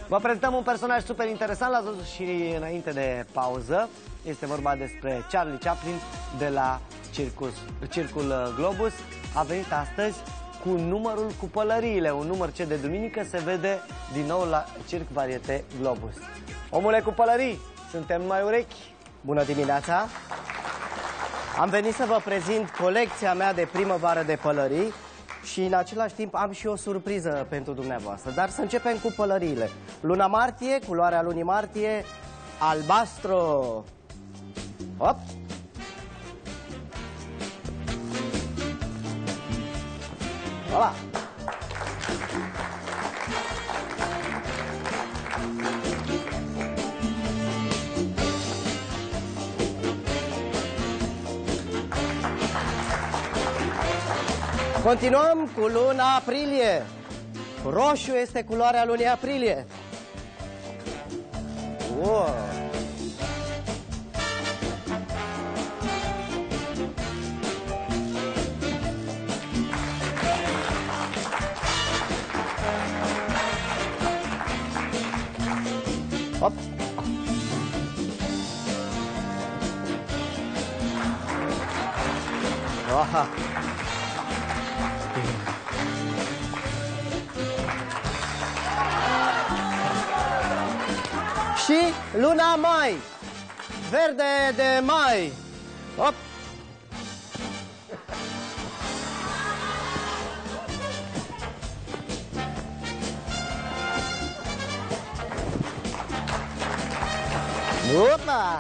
Vă prezentăm un personaj super interesant, l-ați văzut și înainte de pauză. Este vorba despre Charlie Chaplin de la Circul Globus. A venit astăzi cu numărul cu pălăriile, un număr ce de duminică se vede din nou la Circ Varieté Globus. Omule cu pălării, suntem mai urechi. Bună dimineața! Am venit să vă prezint colecția mea de primăvară de pălării și în același timp am și o surpriză pentru dumneavoastră. Dar să începem cu pălăriile. Luna martie, culoarea lunii martie, albastru. Hop! Voilà! Continuăm cu luna aprilie. Roșu este culoarea lunii aprilie. Wow. Hop. Aha. Și luna mai, verde de mai. Hop. Opa!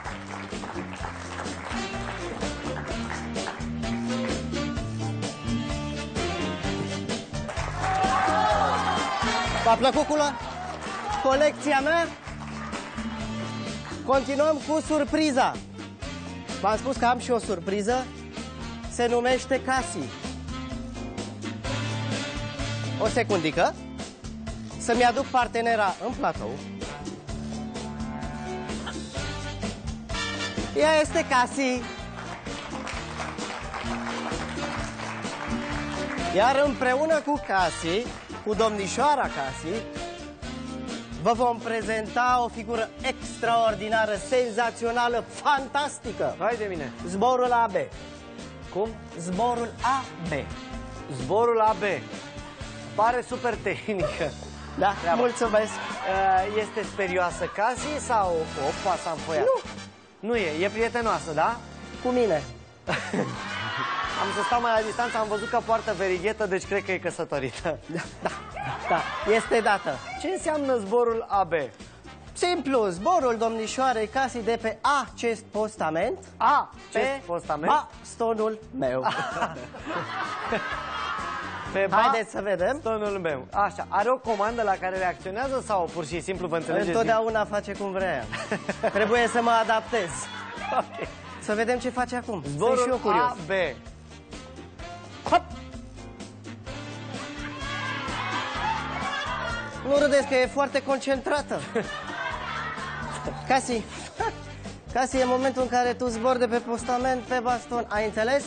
V-a plăcut colecția mea? Continuăm cu surpriza. V-am spus că am și o surpriză. Se numește Cassie. O secundică. Să-mi aduc partenera în platou. Ea este Cassie. Iar împreună cu Cassie, cu domnișoara Cassie, vă vom prezenta o figură extraordinară, senzațională, fantastică. Hai de mine. Zborul AB. Cum? Zborul AB. Zborul AB. Pare super tehnică. Da, treaba. Mulțumesc. Este sperioasă Cassie sau o pasă înfoiată? Nu e prietenoasă, da? Cu mine. Am să stau mai la distanță, am văzut că poartă verighetă, deci cred că e căsătorită. Da, este dată. Ce înseamnă zborul AB? Simplu, zborul domnișoarei Cassie de pe acest postament. Bastonul meu. Haideți să vedem. Bastonul meu. Așa, are o comandă la care reacționează sau pur și simplu vă înțelegeți? Întotdeauna face cum vrea. Trebuie să mă adaptez. Okay. Să vedem ce face acum. Zborul Sunt și eu curios. AB. Hop! Nu râdeți că e foarte concentrată. Cassie, e momentul în care tu zbori de pe postament pe baston. Ai înțeles?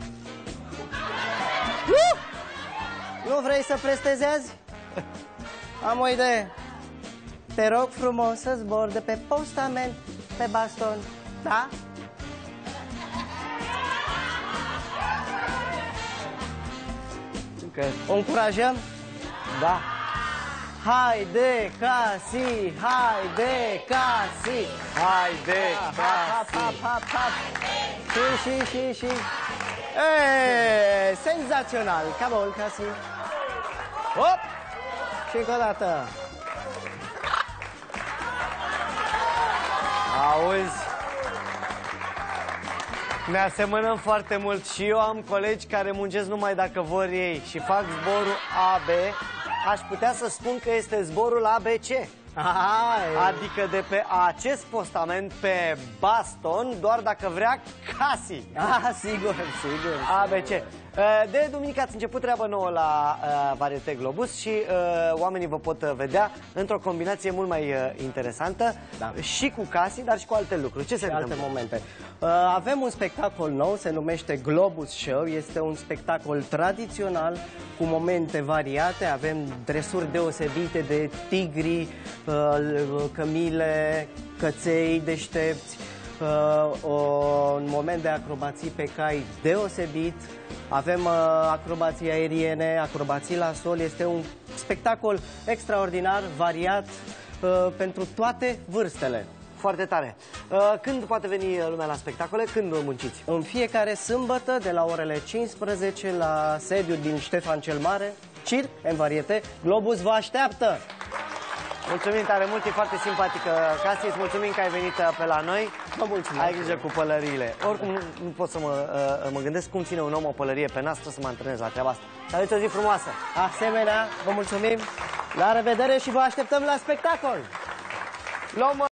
Nu vrei să prestezi azi? Am o idee. Te rog frumos să zbori de pe postament pe baston. Da? O încurajăm? Da. Haide, Cassie! Haide, Cassie! Haide, Cassie! Și. Senzațional! Come on, Cassie! Hop! Și încă o dată! Auzi? Ne asemănăm foarte mult și eu am colegi care muncesc numai dacă vor ei și fac zborul AB. Aș putea să spun că este zborul ABC. Adică de pe acest postament pe baston, doar dacă vrea Cassie. Sigur. ABC. De duminică ați început treabă nouă la Varieté Globus și oamenii vă pot vedea într-o combinație mult mai interesantă, și cu Casi, dar și cu alte lucruri. Ce se întâmplă? Alte momente. Avem un spectacol nou, se numește Globus Show. Este un spectacol tradițional cu momente variate. Avem dresuri deosebite de tigri, cămile, căței deștepți, un moment de acrobații pe cai deosebit. Avem acrobații aeriene, acrobații la sol. Este un spectacol extraordinar, variat, pentru toate vârstele. Foarte tare. Când poate veni lumea la spectacole? Când munciți? În fiecare sâmbătă, de la orele 15, la sediul din Ștefan cel Mare, Circ, în Varieté, Globus vă așteaptă! Mulțumim tare mult, e foarte simpatică, Casi, îți mulțumim că ai venit pe la noi. Vă mulțumesc. Ai grijă cu pălăriile. Oricum nu pot să mă gândesc cum ține un om o pălărie pe nas, să mă antrenez la treaba asta. Să aveți o zi frumoasă! Asemenea, vă mulțumim, la revedere și vă așteptăm la spectacol! Luăm